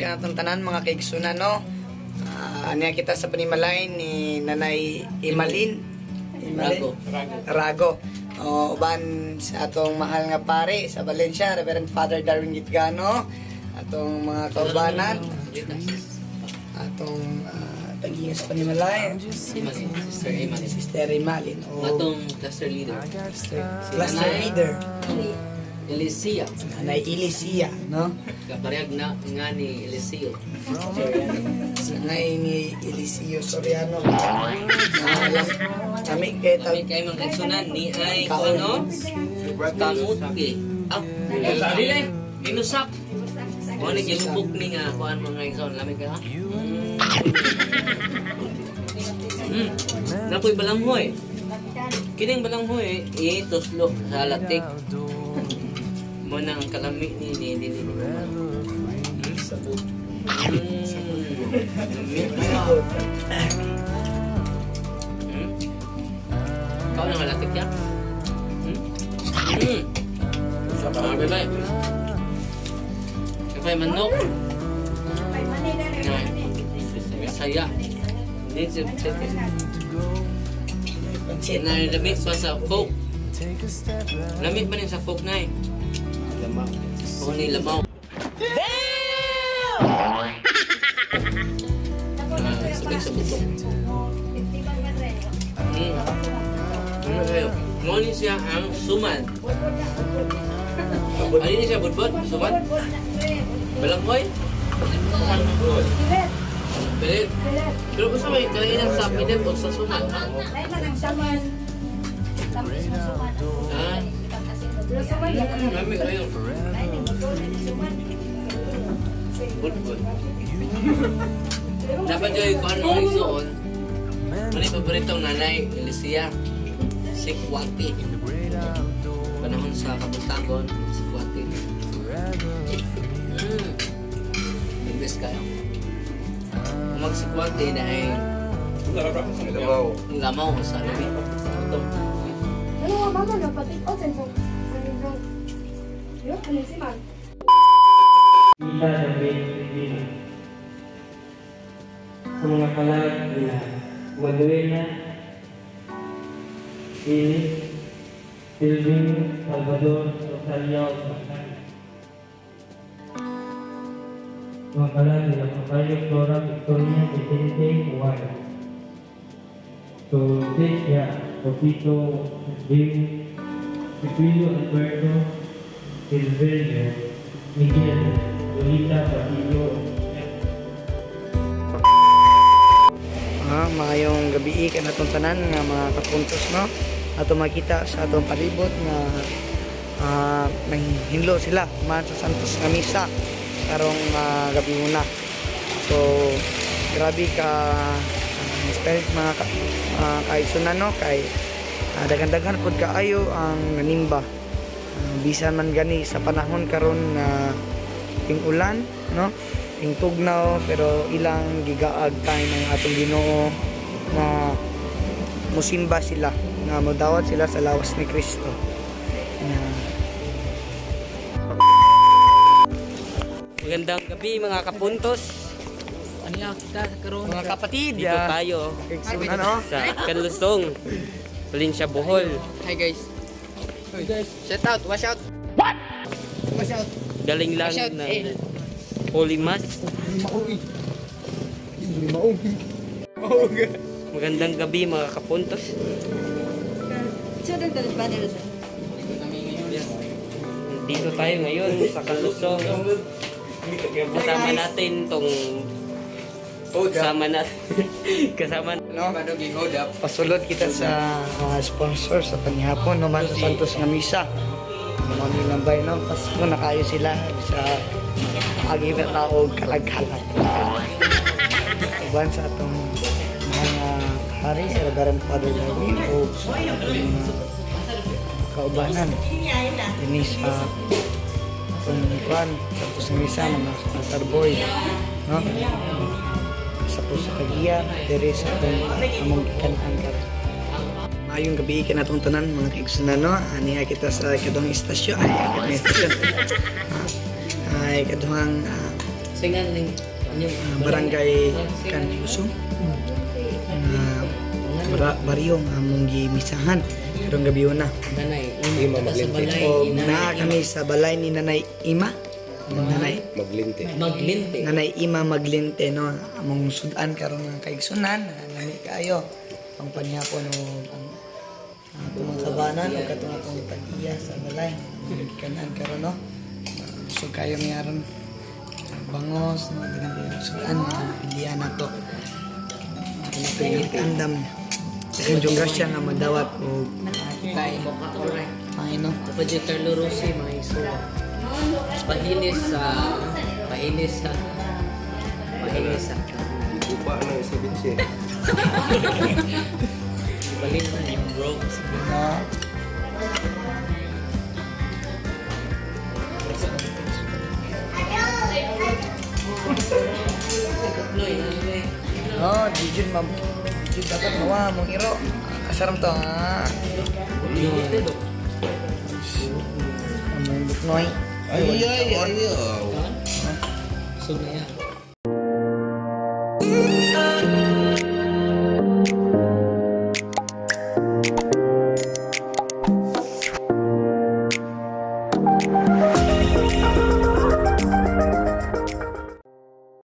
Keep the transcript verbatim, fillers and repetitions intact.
ka natong tanan mga kaigsunan no. Uh, aniya kita sa panimalay ni Nanay Imalin Rago. Rago. O uban sa atong mahal nga pare sa Valencia, Reverend Father Darwin Gitgano, atong mga kaubanan, atong uh, tagiya sa panimalay, Sister Imalin. Sister Imalin o Atong cluster leader. cluster leader, Elicia. Nanay Ilicia, no? Kaparehag na nga ni Eliseo. Sa ngay ni Eliseo Soriano. Alam, kami kay Kami kay mga kaigsunan ni ay ano? Kamuti. Ah, dili ay ginusak. Mo ni gilubok ni nga kuan mga kaigsunan lami ka. Hmm. Napoy balanghoy. Kining balanghoy ituslo sa latik. Mo na ang kalami ni ni ni ni. Sabot. Hmm. Kau yang latik ya? Hmm? Hmm. Siapa bebek? Siapa yang manok? Nah, saya. Ini saya. Nah, lamig pa sa coke. Lamig ba sa coke na eh? Lamaw. Oo, ni lamaw. Sabay sa butok. Hmm. Ano kayo? Ngunit siya ang suman. Ano ni siya, budbud? Suman? Balanghoy? Pilit. Pero gusto may kailangan sa pilit o sa suman? Ha? Ah. Hmm, mami kayo. Budbud. Dapat dyan yung ano ng isuon. Ano yung paboritong nanay, Elicia? Sikwati. Panahon sa Kabutagon, Sikwati. Hmm. Nag-miss kayo. Kung mag-Sikwati na ay lamaw. Lamaw sa labi. Ito. Ano nga mama na pati o sen po. Yo, ano si man? Kita dan Bina sa mga kalag nila Manuela, Philip, Silvin, Salvador, Rosario, Bacán. Mga kalag nila Macario, Flora, Victoria, Vicente, Juan. So, Tesia, Topito, Jim, Pipilio, Alberto, Silverio, Miguel, Lolita, Patillo. Ah, maayong gabi ka natong tanan nga mga kapuntos no. Ato makita sa atong palibot nga ah nanghinlo sila man sa Santos nga misa karong uh, gabi muna. So grabe ka uh, spirit mga ka, uh, kaigsunan no kay uh, dagan-dagan pud kaayo ang nanimba. Uh, bisan man gani sa panahon karon nga uh, ting ulan no. Ting tugnaw pero ilang gigaag tayo ng atong Ginoo na musimba sila nga modawat sila sa lawas ni Kristo. Yeah. Magandang gabi mga kapuntos. Ano yung kita karoon? Mga kapatid, Dito yeah. tayo Ano? sa Kanlusong, Valencia, Bohol. Hi guys. Hi guys. Shout out, wash out. What? Wash out. Galing lang Wash out, na eh. Holy Mass. Magandang gabi mga kapuntos. Dito tayo ngayon sa Kanlusong. Kasama natin tong kasama natin kasama No, pasulod kita sa uh, sponsor sa panihapon no man sa Santos nga misa. Mo ni lambay no Pasko na kayo sila sa agi na taog kalag-kalag. Uban sa atong mga hari sa Reverend Father Darwin o sa atong kaubanan. Ini sa atong kuan Santos nga misa mga altar boy no. Sa puso kagiya dere sa atong among gikan-an karon. Mayong gabi ka natong tanan mga kaigsunan no. Aniya kita sa kadong istasyon ay kadong istasyon. Ay kaduhang uh, Singan ning ano ah, barangay Kanluso. Na bara, baryo nga among gimisahan karong gabi na. Nanay, ima sa balay, O inanay, naa kami sa balay ni Nanay Ima. Nanay Maglinte. maglinte. Nanay Ima Maglinte no among sudan karon nga kaigsunan nami kayo ang panyapon o ang uh, tumang kabanan o katong atong tag-iya sa balay gikanan karon no so kayo ngaron bangos no dinang sudan pilihan nato pinapili andam sa yung grasya nga madawat o Kay Boca Oray. ay no Tapos yung Carlo Rossi, mga isuwa. Pahilis sa... Pahilis sa... Pahilis sa... Upa na sa bitse. Balik na yung bro. no Loy, ano eh? oh dijud mam dijud dapat mawa mong iro asaram to ha Limite do. among buknoy Ay, ay, ay, ay. So na yan.